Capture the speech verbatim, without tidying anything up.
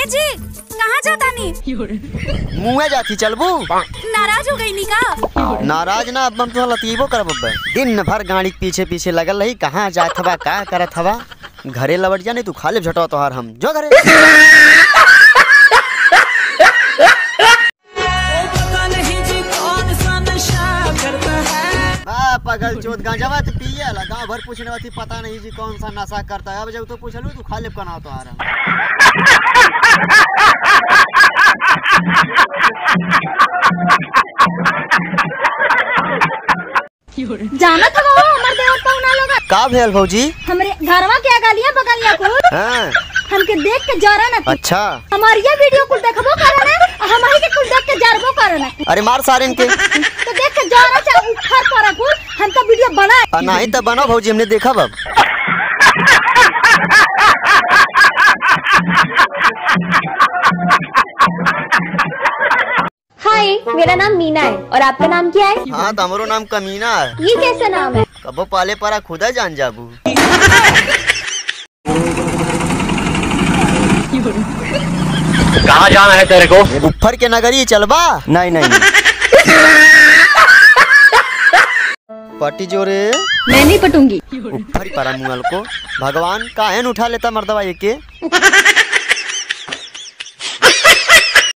जी कहाँ जाता नी? मुँह जाती चलबू। नाराज हो गई नी का? नाराज ना, अब हम तो लतीबो करब। दिन भर गाड़ी के पीछे पीछे लगल रही, कहाँ जात हवा का करत हवा। घरे लौट जा, नहीं तू खा ले झटवा तोहार हम जो घरे। पगल चोत गांजावा तो पिए ला, गाँव भर पूछने वाली पता नहीं जी कौन सा नशा करता है। अब जब तो पूछ लू तू खा ले कना तो आ रहा। जाना था वो हमारे देवर पहुना लोग का भेल भौजी? हमरे घरवा के गलियां बगलियां को हां हमके देख के जरा ना। अच्छा हमार ये वीडियो कुल देखबो करे ना, हमारी के कुल देख के जरबो करे ना। अरे मार सारे इनके तो देख के जरा चा उठर पर कुल हम तो वीडियो बना नहीं तो बनाओ भौजी, हमने देखा अब। हाय, मेरा नाम मीना है और आपका नाम क्या है? हाँ तो हमारो नाम कमीना है। ये कैसा नाम है? कबो पाले परा खुदा जान जाबू। कहाँ जाना है तेरे को? उफर के नगरी चलबा? नहीं नहीं पटी जोरे मैं नहीं पटूंगी। उफर परा मुंगल को भगवान काहे न उठा लेता मर्दवा ये के।